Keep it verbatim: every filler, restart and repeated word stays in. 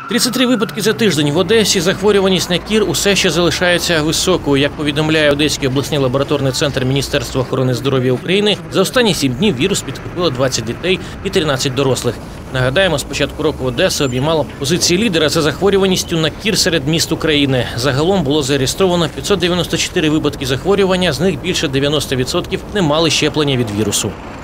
тридцять три випадки за тиждень в Одесі. Захворюваність на кір усе ще залишається високою. Як повідомляє Одеський обласний лабораторний центр Міністерства охорони здоров'я України, за останні сім днів вірус підхопило двадцять дітей і тринадцять дорослих. Нагадаємо, з початку року Одеса обіймала позиції лідера за захворюваністю на кір серед міст України. Загалом було зареєстровано п'ятсот дев'яносто чотири випадки захворювання, з них більше дев'яносто відсотків не мали щеплення від вірусу.